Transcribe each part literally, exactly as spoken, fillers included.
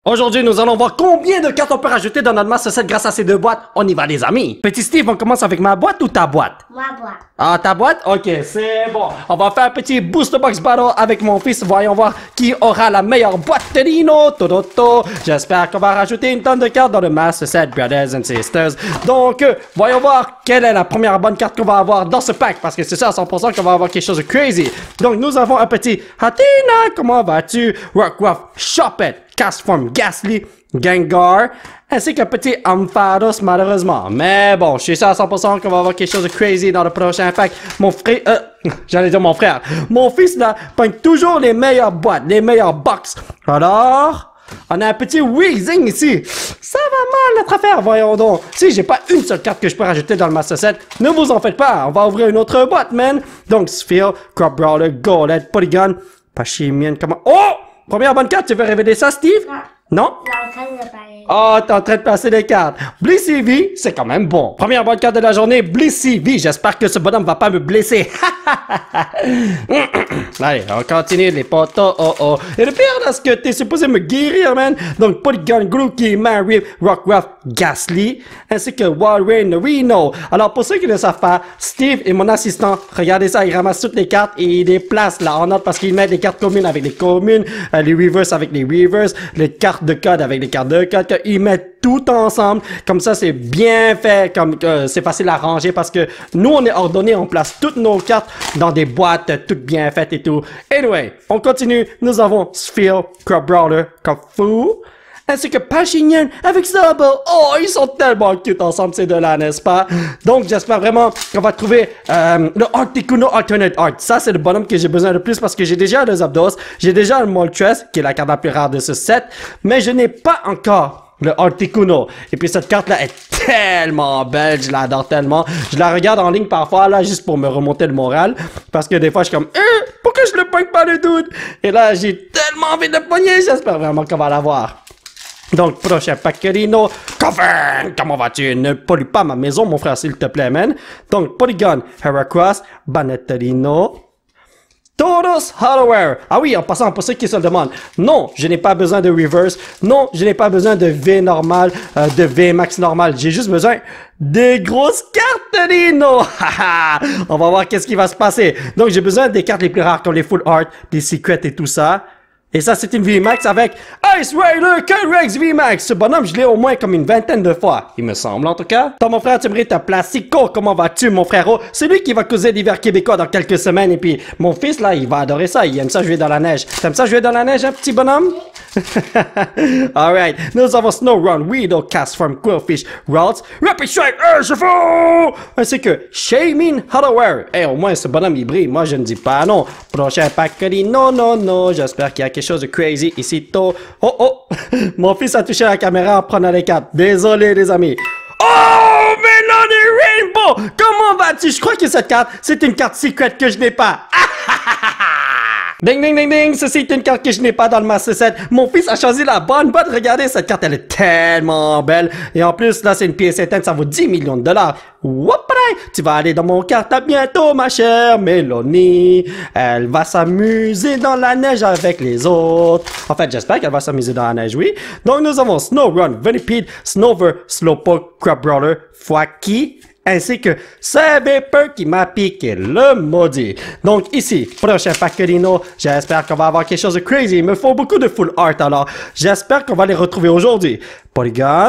Aujourd'hui, nous allons voir combien de cartes on peut rajouter dans notre Master Set grâce à ces deux boîtes. On y va, les amis. Petit Steve, on commence avec ma boîte ou ta boîte? Ma boîte. Ah, ta boîte? Ok, c'est bon. On va faire un petit Booster Box Battle avec mon fils. Voyons voir qui aura la meilleure boîte de Dino. Toto. J'espère qu'on va rajouter une tonne de cartes dans le Master Set, Brothers and Sisters. Donc, euh, voyons voir quelle est la première bonne carte qu'on va avoir dans ce pack. Parce que c'est ça, à cent pour cent qu'on va avoir quelque chose de crazy. Donc, nous avons un petit Hatina. Comment vas-tu? Rockruff, Choppette, Castform, Ghastly, Gengar, ainsi qu'un petit Ampharos malheureusement. Mais bon, je suis sûr à cent pour cent qu'on va avoir quelque chose de crazy dans le prochain pack. Mon frère, euh, j'allais dire mon frère, mon fils là, pogne toujours les meilleures boîtes, les meilleures box. Alors, on a un petit Weezing ici. Ça va mal notre affaire, voyons donc. Si j'ai pas une seule carte que je peux rajouter dans le Master Set, ne vous en faites pas, on va ouvrir une autre boîte, man. Donc, Sphere, Crop Brawler, Golett, Polygon, Pachimian, comment... Oh! Première bonne carte, tu veux révéler ça, Steve? Non. Non? Je suis en train de parler. Oh, t'es en train de placer des cartes. Blissey V, c'est quand même bon. Première bonne carte de la journée, Blissey V. J'espère que ce bonhomme va pas me blesser. Allez, on continue les potos. Oh oh. Et le pire, là, c'est que t'es supposé me guérir, man. Donc, Polygon, Grookey, Marip, Rockruff, Ghastly, ainsi que Walrein, Reno. Alors, pour ceux qui ne savent pas, Steve est mon assistant. Regardez ça, il ramasse toutes les cartes et il les place là en ordre parce qu'il met les cartes communes avec les communes, euh, les reverse avec les reverse, les cartes de code avec les cartes de code, qu'ils mettent tout ensemble. Comme ça, c'est bien fait, comme euh, c'est facile à ranger parce que nous, on est ordonné, on place toutes nos cartes dans des boîtes euh, toutes bien faites et tout. Anyway, on continue. Nous avons Sphere, Crop Brawler, Kafu, ainsi que Pachinian avec Zubble. Oh, ils sont tellement cute ensemble ces deux-là, n'est-ce pas? Donc, j'espère vraiment qu'on va trouver euh, le Articuno Alternate Art. Ça, c'est le bonhomme que j'ai besoin de plus parce que j'ai déjà le Zapdos, j'ai déjà le Moltres, qui est la carte la plus rare de ce set, mais je n'ai pas encore le Articuno. Et puis cette carte-là est tellement belle, je l'adore tellement. Je la regarde en ligne parfois, là, juste pour me remonter le moral. Parce que des fois, je suis comme, eh, pourquoi je le pogne pas le dude? Et là, j'ai tellement envie de le pogner, j'espère vraiment qu'on va l'avoir. Donc, prochain Packerino, Coffin, comment vas-tu? Ne pollue pas ma maison, mon frère, s'il te plaît, man. Donc, Polygon, Heracross, Banetterino, Tauros Hollowware. Ah oui, en passant, pour ceux qui se le demandent, non, je n'ai pas besoin de reverse. Non, je n'ai pas besoin de V normal, euh, de V max normal. J'ai juste besoin des grosses cartes Rino. On va voir qu'est-ce qui va se passer. Donc, j'ai besoin des cartes les plus rares comme les Full Art, les Secrets et tout ça. Et ça, c'est une V max avec Ice Rider K-Rex V max. Ce bonhomme, je l'ai au moins comme une vingtaine de fois. Il me semble, en tout cas. Toi, mon frère, tu mérites un placico. Comment vas-tu, mon frérot? C'est lui qui va causer l'hiver québécois dans quelques semaines. Et puis, mon fils, là, il va adorer ça. Il aime ça jouer dans la neige. T'aimes ça jouer dans la neige, hein, petit bonhomme? Alright. Nous avons Snowrun, Weedle, Castform, Quillfish, Ralts, Rapid Strike, Urshifu! Ainsi que Shamin Hollowware. Eh, au moins, ce bonhomme, il brille. Moi, je ne dis pas non. Prochain pack, non, non, non. J'espère qu'il y a quelque chose de crazy ici tôt. Oh oh, mon fils a touché la caméra en prenant les cartes. Désolé les amis. Oh, Melody Rainbow, comment vas-tu? Je crois que cette carte, c'est une carte secret que je n'ai pas. Ding ding ding ding, ceci est une carte que je n'ai pas dans le Master Set. Mon fils a choisi la bonne boîte. Regardez, cette carte, elle est tellement belle. Et en plus, là, c'est une pièce éteinte, ça vaut dix millions de dollars. Whoopray! Tu vas aller dans mon carte à bientôt, ma chère Mélanie. Elle va s'amuser dans la neige avec les autres. En fait, j'espère qu'elle va s'amuser dans la neige, oui. Donc, nous avons Snowrun, Venipede, Snover, Slowpoke, Crop Brawler, Fwaki, ainsi que Saberper qui m'a piqué le maudit. Donc ici, prochain Packerino, j'espère qu'on va avoir quelque chose de crazy. Il me faut beaucoup de full art alors. J'espère qu'on va les retrouver aujourd'hui. Polygon,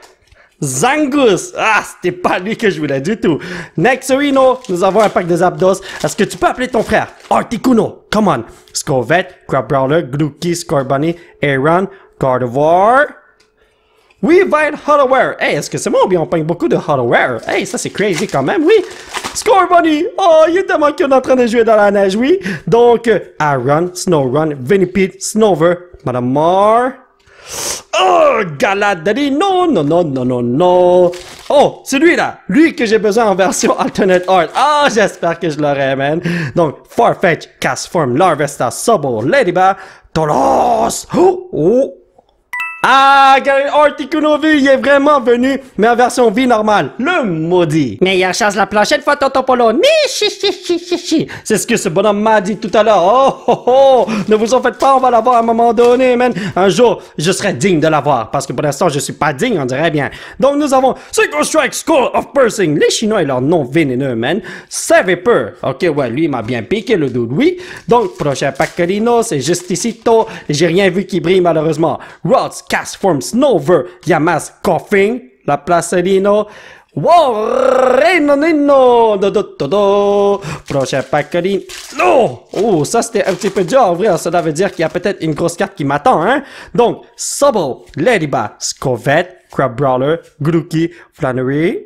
Zangus. Ah, c'était pas lui que je voulais du tout. Nexerino, nous avons un pack de Zapdos. Est-ce que tu peux appeler ton frère? Articuno, come on. Scorvette, Crop Brawler, Grookey, Scorbunny, Aaron, Gardevoir. Weavile Hollowware. Hey, est-ce que c'est moi ou bien on peint beaucoup de Hollowware? Hey, ça c'est crazy quand même, oui. Scorbunny. Oh, il est tellement cute en train de jouer dans la neige, oui. Donc, euh, Aaron, Snowrun, Venipede, Snover, Madame Mar. Oh, Galadri. Non, non, non, non, non, non. Oh, c'est lui là. Lui que j'ai besoin en version Alternate Art. Ah, oh, j'espère que je l'aurai, man. Donc, Farfetch, Castform, Larvesta, Sobble, Ladybug, Tolos. Oh, oh. Ah, Articuno-V, il est vraiment venu, mais en version vie normale. Le maudit. Meilleure chance la prochaine fois, tonton Polo. Ni chi chi chi chi chi. C'est ce que ce bonhomme m'a dit tout à l'heure. Oh, oh, oh. Ne vous en faites pas, on va l'avoir à un moment donné, man. Un jour, je serai digne de l'avoir, parce que pour l'instant, je suis pas digne, on dirait bien. Donc, nous avons Psycho Strike School of Pursing. Les Chinois et leur nom vénéneux, man. Savapeur. Ok, ouais, lui, il m'a bien piqué, le dude, oui. Donc, prochain Pacarino, c'est juste ici, tôt. J'ai rien vu qui brille, malheureusement. Rods, Cast Form, Snover, Yamas, Coughing, La Placelino. Wow, Renonino, do do do do. Prochain Pacarino. Oh, oh, ça c'était un petit peu dur à ouvrir. Ça veut dire qu'il y a peut-être une grosse carte qui m'attend, hein. Donc, Sobble, Ladybug, Scovette, Crab Brawler, Grookey, Flannery.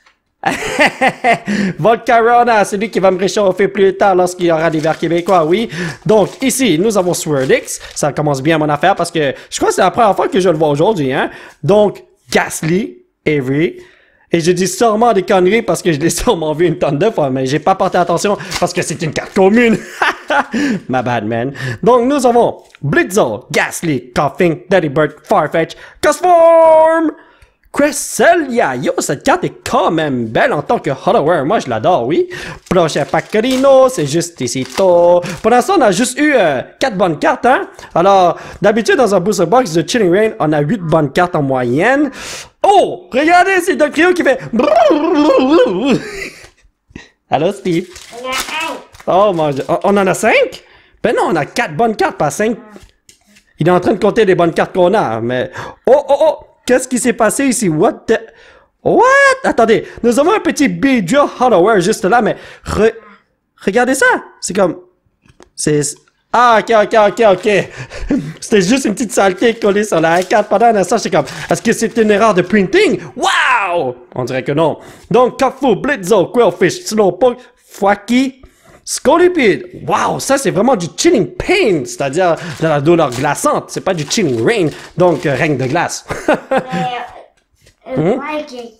Volcarona, c'est lui qui va me réchauffer plus tard lorsqu'il y aura des vers québécois, oui. Donc, ici, nous avons Swordix. Ça commence bien mon affaire parce que je crois que c'est la première fois que je le vois aujourd'hui, hein. Donc, Ghastly, Avery. Et je dis sûrement des conneries parce que je l'ai sûrement vu une tonne de fois, mais j'ai pas porté attention parce que c'est une carte commune. My bad, man. Donc, nous avons Blitzo, Ghastly, Coughing, Daddy Bird, Farfetch, Cosform, Cresselia. Yo, cette carte est quand même belle en tant que Hollowware. Moi, je l'adore, oui. Prochain Pacarino, c'est juste ici. Pour l'instant, on a juste eu euh, quatre bonnes cartes, hein. Alors, d'habitude, dans un booster box de Chilling Reign, on a huit bonnes cartes en moyenne. Oh, regardez, c'est Dogtrio qui fait... Allô, Steve? On a un. Oh, mon Dieu. On en a cinq? Ben non, on a quatre bonnes cartes, pas cinq. Il est en train de compter les bonnes cartes qu'on a, mais... Oh, oh, oh! Qu'est-ce qui s'est passé ici? What the... What? Attendez, nous avons un petit Beedrill Hollowware juste là, mais... Re... Regardez ça! C'est comme... C'est... Ah, ok, ok, ok, ok. C'était juste une petite saleté collée sur la A quatre pendant un instant. J'étais comme, est-ce que c'est une erreur de printing? Wow! On dirait que non. Donc, Kafu, Blitzo, Quillfish, Slowpoke, Fwaki, Scolipede. Wow, ça c'est vraiment du chilling pain, c'est-à-dire de la douleur glaçante. C'est pas du chilling rain, donc euh, règne de glace. Mais, euh, Hmm? fly cake.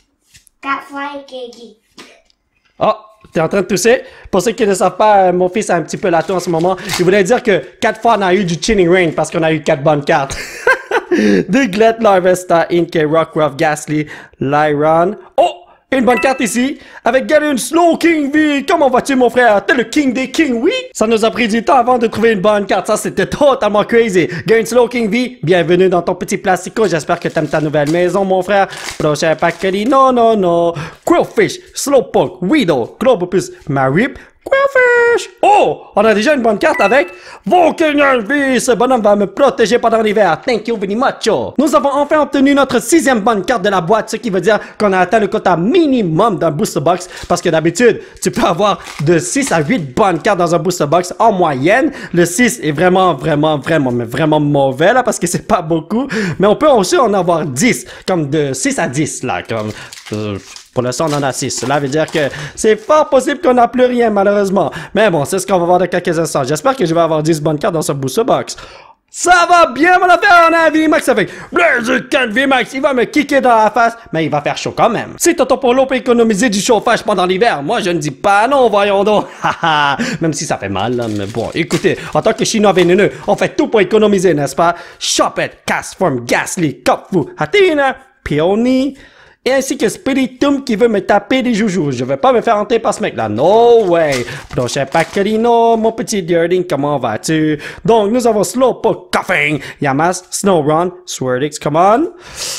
Cat fly cake. Oh, t'es en train de tousser? Pour ceux qui ne savent pas, euh, mon fils a un petit peu la toux en ce moment. Il voulait dire que quatre fois on a eu du chilling rain parce qu'on a eu quatre bonnes cartes. Diglett, Larvesta, Inkay, Rockruff, Ghastly, Lyron. Oh! Une bonne carte ici, avec Galen Slow King V. Comment vas-tu, mon frère? T'es le king des kings, oui? Ça nous a pris du temps avant de trouver une bonne carte. Ça, c'était totalement crazy. Galen Slow King V, bienvenue dans ton petit plastico. J'espère que t'aimes ta nouvelle maison, mon frère. Prochain paquet, non, non, non. Quillfish, Slowpoke, Weedle, Globopus, Marip, Quillfish. Oh, on a déjà une bonne carte avec Volcanion V. Ce bonhomme va me protéger pendant l'hiver. Thank you very much. Nous avons enfin obtenu notre sixième bonne carte de la boîte, ce qui veut dire qu'on a atteint le quota minimum d'un booster box, parce que d'habitude, tu peux avoir de six à huit bonnes cartes dans un booster box en moyenne. Le six est vraiment, vraiment, vraiment, mais vraiment mauvais là, parce que c'est pas beaucoup. Mais on peut aussi en avoir dix, comme de six à dix là, comme... Euh, Pour l'instant, on en a six. Cela veut dire que c'est fort possible qu'on n'a plus rien, malheureusement. Mais bon, c'est ce qu'on va voir dans quelques instants. J'espère que je vais avoir dix bonnes cartes dans ce booster box. Ça va bien, mon affaire, on a un V max avec Blazer quatre V max. Il va me kicker dans la face, mais il va faire chaud quand même. Si Tonton Polo peut économiser du chauffage pendant l'hiver, moi je ne dis pas non, voyons donc. Haha, même si ça fait mal, là, mais bon, écoutez, en tant que Chinois vénéneux, on fait tout pour économiser, n'est-ce pas? Choppette, Castform, Ghastly, Kopfu, Hatina, Peony, et ainsi que Spiritum qui veut me taper des joujoux. Je vais pas me faire hanter par ce mec-là. No way. Prochain Pacarino, mon petit Deerding, comment vas-tu? Donc, nous avons Slowpoke, Coughing, Yamas, Snowrun, Swordix, come on.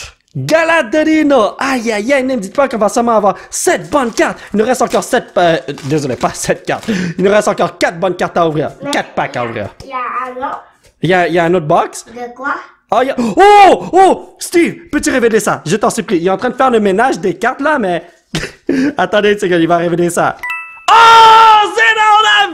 Galadorino. Aïe, aïe, aïe, ne me dites pas qu'on va seulement avoir sept bonnes cartes. Il nous reste encore sept... Euh, désolé, pas sept cartes. Il nous reste encore quatre bonnes cartes à ouvrir. quatre packs à ouvrir. Il y a un autre. Il y a, il y a un autre box? De quoi? Oh, y a... oh, oh, Steve, peux-tu révéler ça? Je t'en supplie. Il est en train de faire le ménage des cartes là, mais... Attendez, c'est qu'il va révéler ça. Oh, c'est dans la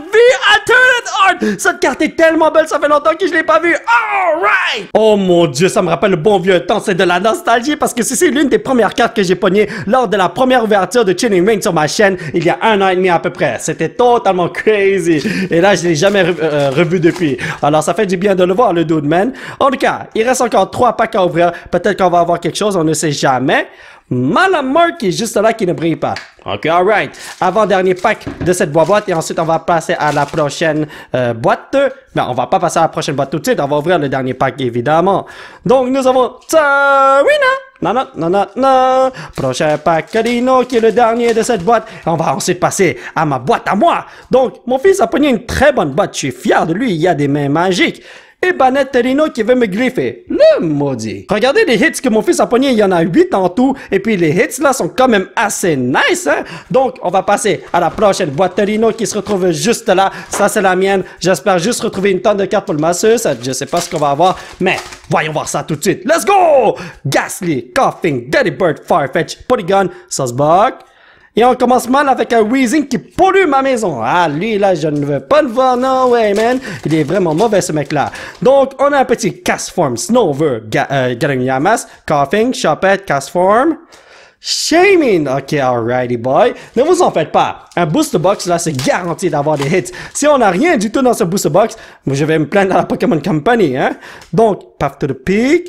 vie Alternate Art! Cette carte est tellement belle, ça fait longtemps que je l'ai pas vue. Alright! Oh mon Dieu, ça me rappelle le bon vieux temps. C'est de la nostalgie parce que c'est l'une des premières cartes que j'ai pognées lors de la première ouverture de Chilling Reign sur ma chaîne il y a un an et demi à peu près. C'était totalement crazy. Et là, je l'ai jamais re euh, revu depuis. Alors, ça fait du bien de le voir, le dude, man. En tout cas, il reste encore trois packs à ouvrir. Peut-être qu'on va avoir quelque chose, on ne sait jamais. Malamar qui est juste là, qui ne brille pas. Ok, alright. Avant-dernier pack de cette boîte et ensuite on va passer à la prochaine euh, boîte. Non, on va pas passer à la prochaine boîte tout de suite, on va ouvrir le dernier pack évidemment. Donc nous avons Tsarina. Non, non, non, non, non. Prochain pack Carino qui est le dernier de cette boîte. Et on va ensuite passer à ma boîte à moi. Donc mon fils a pogné une très bonne boîte, je suis fier de lui, il y a des mains magiques. Et Banette Terino qui veut me griffer. Le maudit. Regardez les hits que mon fils a pogné, il y en a huit en tout. Et puis les hits là sont quand même assez nice, hein. Donc on va passer à la prochaine boîte Terino qui se retrouve juste là. Ça c'est la mienne. J'espère juste retrouver une tonne de cartes pour le masseuse. Je sais pas ce qu'on va avoir, mais voyons voir ça tout de suite. Let's go! Ghastly, Coughing, Dirty Bird, Farfetch, Polygon, Saucebuck. Et on commence mal avec un Weezing qui pollue ma maison. Ah, lui, là, je ne veux pas le voir. No way, man. Il est vraiment mauvais, ce mec-là. Donc, on a un petit Castform, Snover, Ga euh, Yamas, Coughing, Chopette, Castform. Shaming. Ok, alrighty, boy. Ne vous en faites pas. Un Booster Box, là, c'est garanti d'avoir des hits. Si on n'a rien du tout dans ce Booster Box, je vais me plaindre à la Pokémon Company, hein. Donc, Path to the Peak.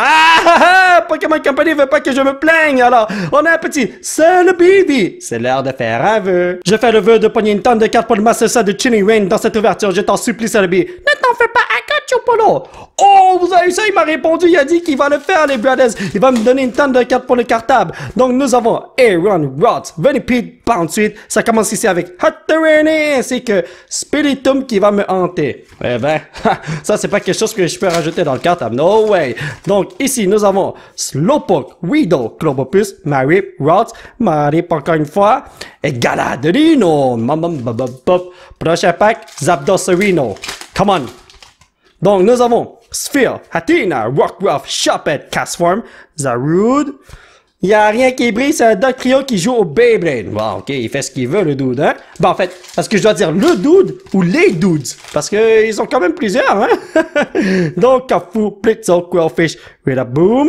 Ah, Pokémon Company veut pas que je me plaigne, alors on a un petit Celebi. C'est l'heure de faire un vœu. Je fais le vœu de pogner une tonne de cartes pour le Master Set de Chinny Rain dans cette ouverture. Je t'en supplie, Celebi. Ne t'en fais pas, Akachopolo. Oh, vous avez ça, il m'a répondu, il a dit qu'il va le faire, les brothers. Il va me donner une tonne de cartes pour le cartable. Donc nous avons Aaron, Rot, Venipede, Bounceweed. Ça commence ici avec Hatterene ainsi que Spiritomb qui va me hanter. Eh ben, ça c'est pas quelque chose que je peux rajouter dans le cartable. No way. Donc ici, nous avons Slowpoke, Weedle, Clobopus, Marip, Rot, Marip encore une fois, et Galadrino. Prochain pack, Zapdos-Reno. Come on. Donc nous avons Sphere, Hatina, Rockruff, Chopette, Castform, Zarude. Il n'y a rien qui brille, c'est un Dugtrio qui joue au Beyblade. Bon, ok, il fait ce qu'il veut, le dude, hein. Bon, en fait, est-ce que je dois dire le dude ou les dudes? Parce que ils sont quand même plusieurs, hein. Donc, Kafu, Blitzo, Quillfish, Rillaboom.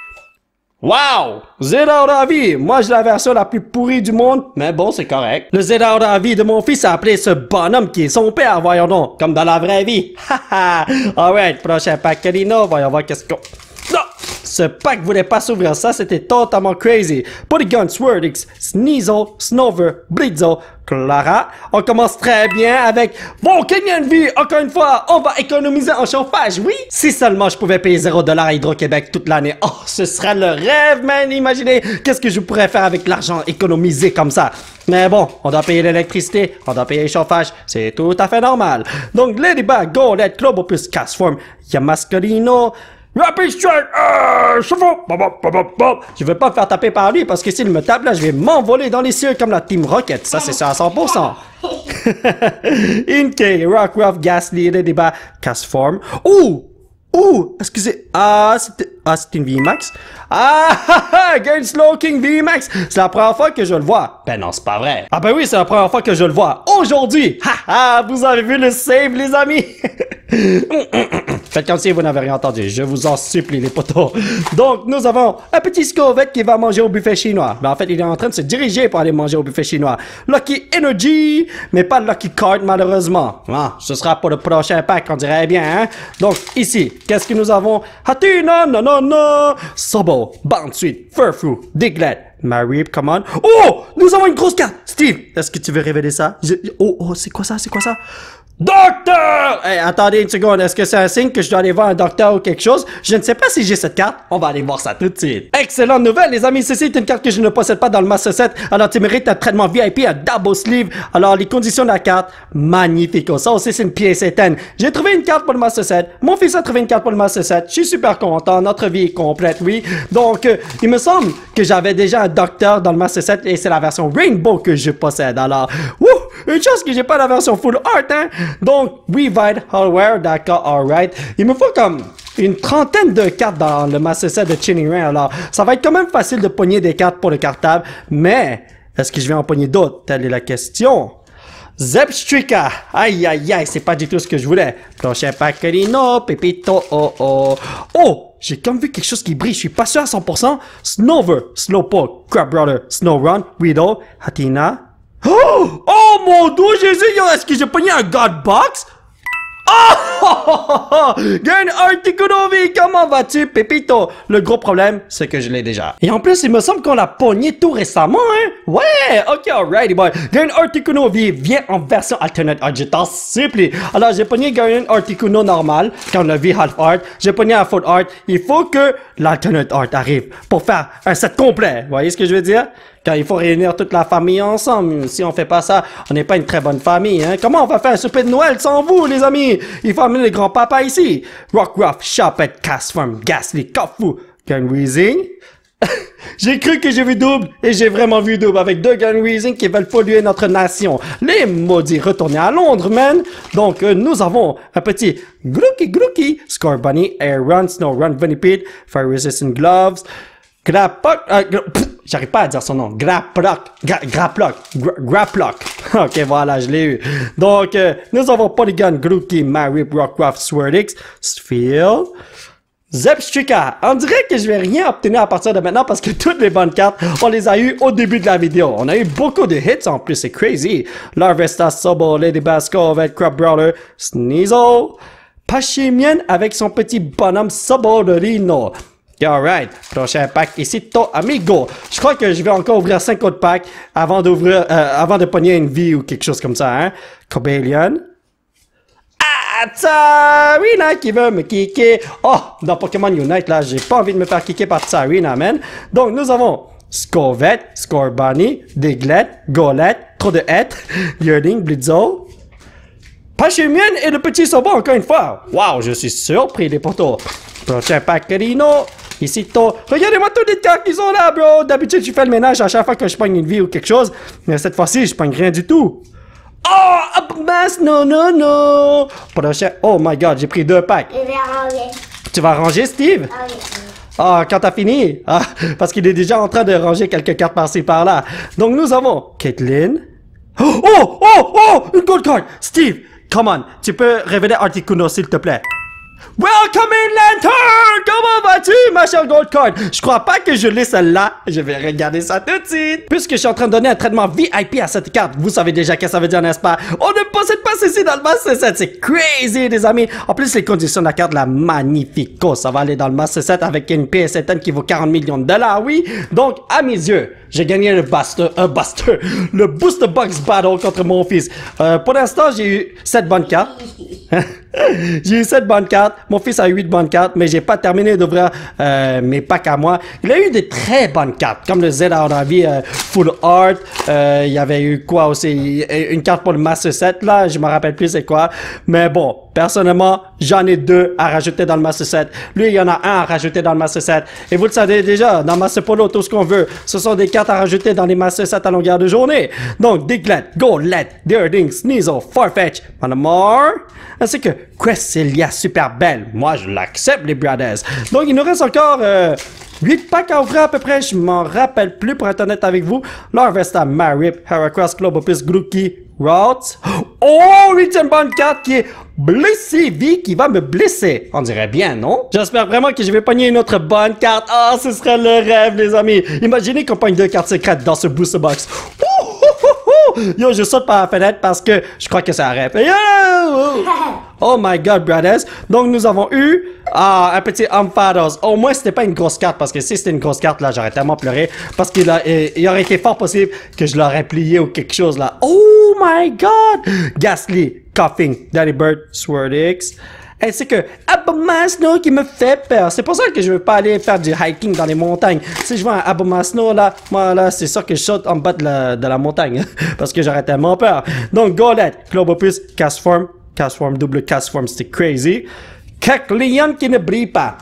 Wow! Zeraora-V! Moi, j'ai la version la plus pourrie du monde, mais bon, c'est correct. Le Zeraora-V de mon fils a appelé ce bonhomme qui est son père, voyons donc, comme dans la vraie vie. Haha! Alright, prochain pack Carino, voyons voir qu'est-ce qu'on... Non! Ce pack voulait pas s'ouvrir, ça c'était totalement crazy. Polygon, Swordix, Sneasel, Snover, Blitzo, Clara. On commence très bien avec bon Kenyan V. Encore une fois, on va économiser en chauffage, oui? Si seulement je pouvais payer zéro dollar à Hydro-Québec toute l'année. Oh, ce serait le rêve, man. Imaginez qu'est-ce que je pourrais faire avec l'argent économisé comme ça. Mais bon, on doit payer l'électricité, on doit payer le chauffage, c'est tout à fait normal. Donc, Ladybug, Golett, Clobopus, Castform, Yamascarino, Rapid Strike, euh, je veux pas me faire taper par lui parce que s'il me tape là, je vais m'envoler dans les cieux comme la Team Rocket. Ça, c'est ça à cent pour cent. Inkay, Rockruff, Ghastly, Ladybug, Castform. Ouh! Ouh! Excusez. Ah, c'était ah, c'était une V MAX? Ah! Gale Slowking V MAX! C'est la première fois que je le vois. Ben non, c'est pas vrai. Ah ben oui, c'est la première fois que je le vois. Aujourd'hui! Ha ha! Vous avez vu le save, les amis? Faites comme si vous n'avez rien entendu. Je vous en supplie, les potos. Donc, nous avons un petit Scorvette qui va manger au buffet chinois. Ben, en fait, il est en train de se diriger pour aller manger au buffet chinois. Lucky Energy, mais pas Lucky Card, malheureusement. Ah, ce sera pour le prochain pack, on dirait bien, hein? Donc, ici, qu'est-ce que nous avons? Hatina, non, non, non. Sobo, Bounceweed, Furfrou, Diglett, Marip, come on. Oh! Nous avons une grosse carte! Steve, est-ce que tu veux révéler ça? Je... Oh, oh, c'est quoi ça? C'est quoi ça? Docteur! Hey, attendez une seconde, est-ce que c'est un signe que je dois aller voir un docteur ou quelque chose? Je ne sais pas si j'ai cette carte. On va aller voir ça tout de suite. Excellente nouvelle, les amis. Ceci est une carte que je ne possède pas dans le Master Set. Alors, tu mérites un traitement V I P, un double sleeve. Alors, les conditions de la carte, magnifique. Ça aussi, c'est une pièce éteinte. J'ai trouvé une carte pour le Master Set. Mon fils a trouvé une carte pour le Master Set. Je suis super content. Notre vie est complète, oui. Donc, euh, il me semble que j'avais déjà un docteur dans le Master Set et c'est la version Rainbow que je possède. Alors, wouh! Une chose que j'ai pas la version full art, hein. Donc, Weavide Hardware, d'accord, alright. Il me faut comme une trentaine de cartes dans le Master Set de Chinny Rain. Alors, ça va être quand même facile de pogner des cartes pour le cartable. Mais, est-ce que je vais en pogner d'autres? Telle est la question. Zebstrika. Aïe, aïe, aïe, c'est pas du tout ce que je voulais. Prochain pack, Rino, Pepito, oh, oh. Oh, j'ai comme vu quelque chose qui brille, je suis pas sûr à cent pour cent. Snover, Slowpoke, Crabbrother, Snowrun, Weedle, Hatina. Oh! Oh mon Dieu, Jésus! Est-ce que j'ai pogné un God Box? Oh, oh, oh, oh. Gain Articuno V, comment vas-tu, Pépito? Le gros problème, c'est que je l'ai déjà. Et en plus, il me semble qu'on l'a pogné tout récemment, hein? Ouais, ok, alrighty, boy. Gain Articuno V vient en version alternate art, j'étais simple. Alors, j'ai pogné Gain Articuno normal, quand on a vu half art. J'ai pogné un full art. Il faut que l'alternate art arrive pour faire un set complet. Vous voyez ce que je veux dire? Quand il faut réunir toute la famille ensemble. Si on fait pas ça, on n'est pas une très bonne famille, hein? Comment on va faire un souper de Noël sans vous, les amis? Il faut amener les grands-papas ici. Rockruff, Sharpet, Castform, Ghastly, Kofu, Gun Weezing. J'ai cru que j'ai vu double et j'ai vraiment vu double avec deux Gun Weezing qui veulent polluer notre nation. Les maudits retournés à Londres, man. Donc, euh, nous avons un petit Grooky Grooky, Score Bunny, Air Run, Snow Run, Venipede, Fire Resistant Gloves, Graplock, euh, j'arrive pas à dire son nom, Graplock, Graplock, Graplock. Ok, voilà, je l'ai eu. Donc, euh, nous avons Polygon, Grooky, Marip, Rockruff, Swordix, Sphere, Zepstrika. On dirait que je vais rien obtenir à partir de maintenant parce que toutes les bonnes cartes, on les a eues au début de la vidéo. On a eu beaucoup de hits en plus, c'est crazy. Larvesta, Sobo, Lady Basco, avec Crab Brawler, Sneasel, Pachimian avec son petit bonhomme Sobo de Rino. Alright, prochain pack ici, to amigo. Je crois que je vais encore ouvrir cinq autres packs avant d'ouvrir, euh, avant de pogner une vie ou quelque chose comme ça, hein. Cobalion. Ah, Tsarina qui veut me kicker. Oh, dans Pokémon Unite, là, j'ai pas envie de me faire kicker par Tsarina, man. Donc, nous avons Scorvet, Scorbunny, Diglett, Golett, trop de hêtes, Yearling, Blitzo, Pachimian et le petit Sobo encore une fois. Wow, je suis surpris des potos. Prochain pack Rino. Ici, to. Regardez-moi tous les cartes qui sont là, bro. D'habitude, je fais le ménage à chaque fois que je pogne une vie ou quelque chose. Mais cette fois-ci, je pogne rien du tout. Oh, Abmas, non, non, non. Prochain. Oh my god, j'ai pris deux packs. Je vais ranger. Tu vas ranger, Steve? Ah oui. Ah, quand t'as fini? Ah, parce qu'il est déjà en train de ranger quelques cartes par-ci, par-là. Donc, nous avons Caitlyn. Oh, oh, oh, oh, une gold card. Steve, come on. Tu peux révéler Articuno, s'il te plaît. Welcome in Lantern! Comment vas-tu, ma chère Gold Card? Je crois pas que je l'ai celle-là. Je vais regarder ça tout de suite. Puisque je suis en train de donner un traitement V I P à cette carte, vous savez déjà ce que ça veut dire, n'est-ce pas? On ne possède pas ceci dans le Master Set. C'est crazy, les amis. En plus, les conditions de la carte, la magnifico. Ça va aller dans le Master Set avec une P S N qui vaut quarante millions de dollars, oui. Donc, à mes yeux, j'ai gagné le Buster, un Buster, le Booster Box Battle contre mon fils. Euh, pour l'instant, j'ai eu sept bonnes cartes. J'ai eu sept bonnes cartes. Mon fils a eu huit bonnes cartes, mais j'ai pas terminé d'ouvrir euh, mes packs à moi. Il a eu des très bonnes cartes, comme le Z à Envie euh, Full Art. Euh, il y avait eu quoi aussi? Une carte pour le Master Set, là. Je me rappelle plus c'est quoi. Mais bon, personnellement, j'en ai deux à rajouter dans le Master Set. Lui, il y en a un à rajouter dans le Master Set. Et vous le savez déjà, dans Master Polo, tout ce qu'on veut, ce sont des cartes à rajouter dans les Master Sets à longueur de journée. Donc, Diglett, Golett, Deerding, Sneasel, Farfetch, Manamore, ainsi que Quesselia Super Belle. Moi, je l'accepte, les brothers. Donc, il nous reste encore euh, huit packs à ouvrir à peu près. Je m'en rappelle plus, pour être honnête avec vous. Larvesta, Marip, Heracross, Globopus, Grookey, Routes. Oh, huitième bonne carte qui est Blessé V qui va me blesser. On dirait bien, non? J'espère vraiment que je vais pogner une autre bonne carte. Ah, oh, ce serait le rêve, les amis. Imaginez qu'on pogne deux cartes secrètes dans ce booster box. Ouh, ouh, ouh, ouh. Yo, je saute par la fenêtre parce que je crois que c'est un rêve. Yo! Oh my god, brothers. Donc, nous avons eu ah, un petit Ampharos. Au moins, c'était pas une grosse carte parce que si c'était une grosse carte, là, j'aurais tellement pleuré. Parce qu'il a, il aurait été fort possible que je l'aurais plié ou quelque chose, là. Oh my god! Ghastly, Coughing, Daddy Bird, Swordix. Ainsi que Abomasno qui me fait peur. C'est pour ça que je veux pas aller faire du hiking dans les montagnes. Si je vois un Abomasno là, moi là, c'est sûr que je saute en bas de la, de la montagne. Parce que j'aurais tellement peur. Donc, Golett, Globopus, Castform, Castform, double Castform, c'était crazy. Kecleon qui ne brille pas.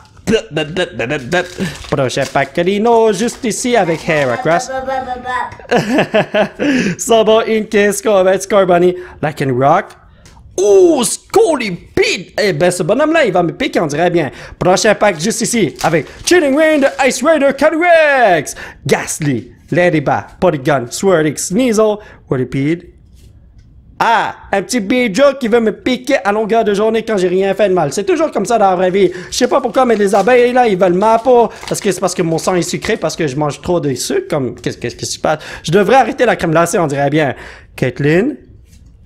Prochain pack Rino, juste ici avec Heracross. Sobo, Inkay, Scorvet, Scorbunny, Like and Rock. Oh, Scolipede! Eh ben, ce bonhomme-là, il va me piquer, on dirait bien. Prochain pack juste ici, avec Chilling Rain de Ice Raider Calyrex, Ghastly, Ladybug, Polygon, Swordix, Sneasel, Whirlipede. Ah, un petit Beedrill qui veut me piquer à longueur de journée quand j'ai rien fait de mal. C'est toujours comme ça dans la vraie vie. Je sais pas pourquoi, mais les abeilles, là, ils veulent ma peau. Parce que c'est parce que mon sang est sucré, parce que je mange trop de sucre, comme, qu'est-ce qu'est-ce qui se passe? Je devrais arrêter la crème glacée, on dirait bien. Caitlyn.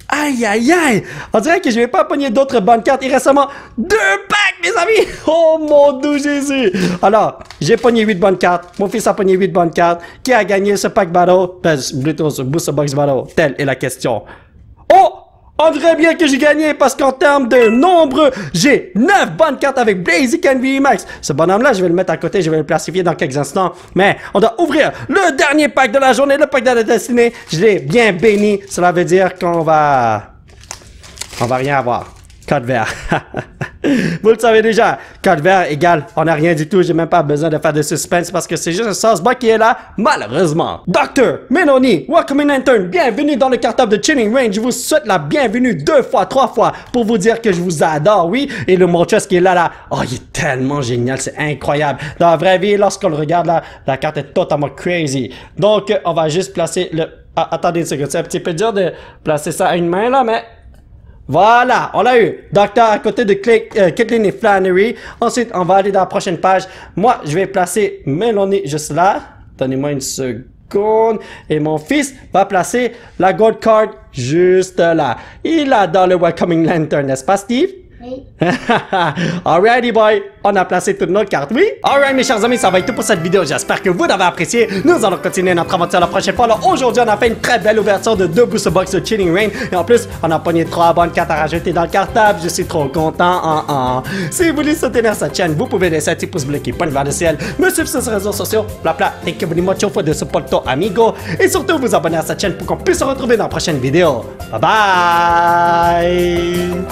Aïe, aïe, aïe! On dirait que je vais pas pogner d'autres bonnes cartes. Il reste seulement deux packs, mes amis! Oh mon Dieu Jésus! Alors, j'ai pogné huit bonnes cartes. Mon fils a pogné huit bonnes cartes. Qui a gagné ce pack battle? Ben, plutôt ce Booster Box battle. Telle est la question. Oh! On dirait bien que j'ai gagné parce qu'en termes de nombre, j'ai neuf bonnes cartes avec Blaziken V Max. Ce bonhomme-là, je vais le mettre à côté, je vais le classifier dans quelques instants. Mais on doit ouvrir le dernier pack de la journée, le pack de la destinée. Je l'ai bien béni. Cela veut dire qu'on va... On va rien avoir. Code vert. Vous le savez déjà. Code vert égale, on n'a rien du tout. J'ai même pas besoin de faire de suspense parce que c'est juste un sauce-box qui est là, malheureusement. Docteur Meloni, welcome in intern. Bienvenue dans le cartable de Chilling Reign. Je vous souhaite la bienvenue deux fois, trois fois pour vous dire que je vous adore, oui. Et le Moltres qui est là, là. Oh, il est tellement génial. C'est incroyable. Dans la vraie vie, lorsqu'on le regarde là, la carte est totalement crazy. Donc, on va juste placer le... Ah, attendez une seconde. C'est un petit peu dur de placer ça à une main là, mais... Voilà, on l'a eu. Docteur à côté de euh, Caitlin et Flannery. Ensuite, on va aller dans la prochaine page. Moi, je vais placer Meloni juste là. Donnez-moi une seconde. Et mon fils va placer la Gold Card juste là. Il adore le Welcoming Lantern, n'est-ce pas, Steve? Oui. Alrighty boy, on a placé toutes nos cartes, oui? Alright mes chers amis, ça va être tout pour cette vidéo. J'espère que vous l'avez apprécié. Nous allons continuer notre aventure la prochaine fois. Aujourd'hui, on a fait une très belle ouverture de deux Booster Box de Chilling Reign. Et en plus, on a pogné trois bonnes cartes à rajouter dans le cartable. Je suis trop content. En, en. Si vous voulez soutenir cette chaîne, vous pouvez laisser un petit pouce bleu qui pointe vers le ciel. Me suivre sur les réseaux sociaux. Bla bla. Thank you very much for the support, amigo. Et surtout, vous abonner à cette chaîne pour qu'on puisse se retrouver dans la prochaine vidéo. Bye bye!